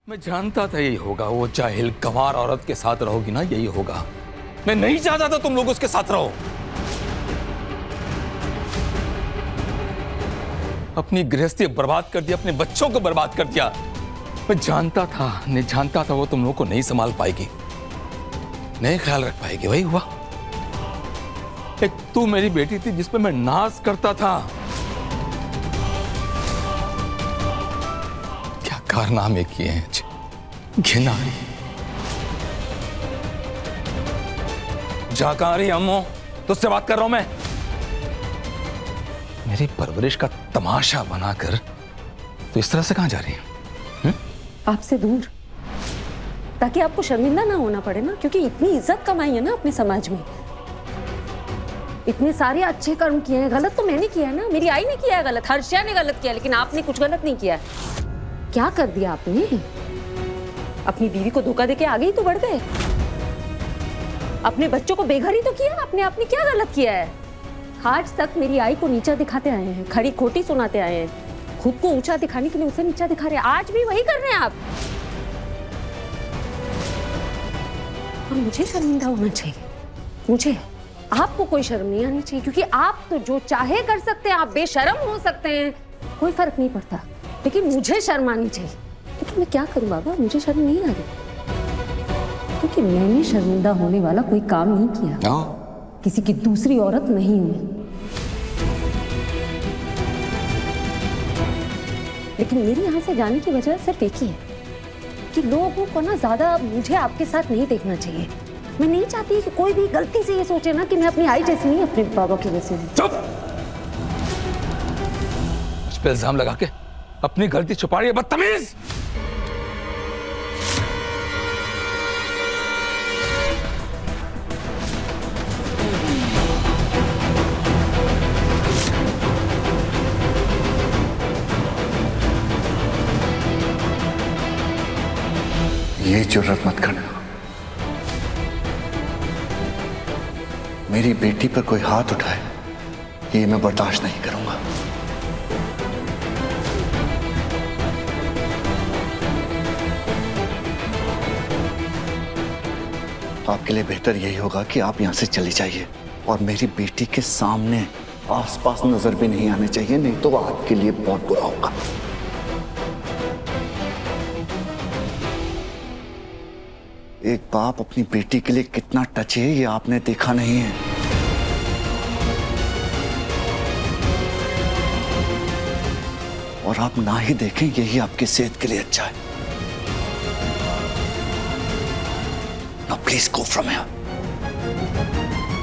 मैं जानता था यही होगा, वो जाहिल गंवार औरत के साथ रहोगी ना, यही होगा। मैं नहीं चाहता था तुम लोग उसके साथ रहो। अपनी गृहस्थी बर्बाद कर दी, अपने बच्चों को बर्बाद कर दिया। मैं जानता था वो तुम लोग को नहीं संभाल पाएगी, नहीं ख्याल रख पाएगी। वही हुआ। एक तू मेरी बेटी थी जिस पे मैं नाज करता था। क्या कारनामे किए हैं, घिन आ रही। जा कहां रही अम्मो? तुझसे बात कर रहा हूं मैं। मेरी परवरिश का तमाशा बनाकर तो इस तरह से कहां जा रही है? आपसे दूर, ताकि आपको शर्मिंदा ना होना पड़े ना, क्योंकि इतनी इज्जत कमाई है ना अपने समाज में, इतने सारे अच्छे कर्म किए हैं। गलत तो मैंने किया है ना, मेरी आई ने किया है गलत, हर्षा ने गलत किया, लेकिन आपने कुछ गलत नहीं किया। क्या कर दिया आपने? अपनी बीवी को धोखा देके आगे ही तो बढ़ गए। अपने बच्चों को बेघर ही तो किया आपने। आपने क्या गलत किया है? आज तक मेरी आई को नीचा दिखाते आए हैं, खड़ी खोटी सुनाते आए हैं, खुद को ऊंचा दिखाने के लिए उसे नीचा दिखा रहे हैं। आज भी वही कर रहे हैं आप। और मुझे शर्मिंदा होना चाहिए, मुझे। आपको कोई शर्म नहीं आनी चाहिए, क्योंकि आप तो जो चाहे कर सकते हैं, आप बेशर्म हो सकते हैं, कोई फर्क नहीं पड़ता, लेकिन मुझे शर्म आनी चाहिए। लेकिन मैं क्या करूं बाबा, मुझे शर्म नहीं आ रही, क्योंकि मैंने शर्मिंदा होने वाला कोई काम नहीं किया। किसी की दूसरी औरत नहीं हुई। लेकिन मेरी यहाँ से जाने की वजह सिर्फ एक ही है कि लोगों को ना ज्यादा मुझे आपके साथ नहीं देखना चाहिए। मैं नहीं चाहती कि कोई भी गलती से ये सोचे ना कि मैं अपनी आई जैसी नहीं, अपने बाबा की जैसी हूँ। चुप! मुझ पे इल्जाम लगा के अपनी गलती छुपा रही है, बदतमीज! ये जुर्रत मत करना। मेरी बेटी पर कोई हाथ उठाए, ये मैं बर्दाश्त नहीं करूंगा। आपके लिए बेहतर यही होगा कि आप यहां से चली जाइए, और मेरी बेटी के सामने आसपास नजर भी नहीं आने चाहिए, नहीं तो आपके लिए बहुत बुरा होगा। एक बाप अपनी बेटी के लिए कितना टच है, ये आपने देखा नहीं है। और आप ना ही देखें, यही आपकी सेहत के लिए अच्छा है। Now please go from here.